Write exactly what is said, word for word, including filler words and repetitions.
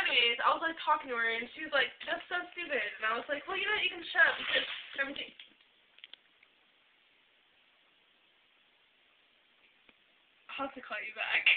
anyways, I was like talking to her, and she was like, "That's so stupid." And I was like, "Well, you know what? You can shut up because I'm." T- I'll have to call you back.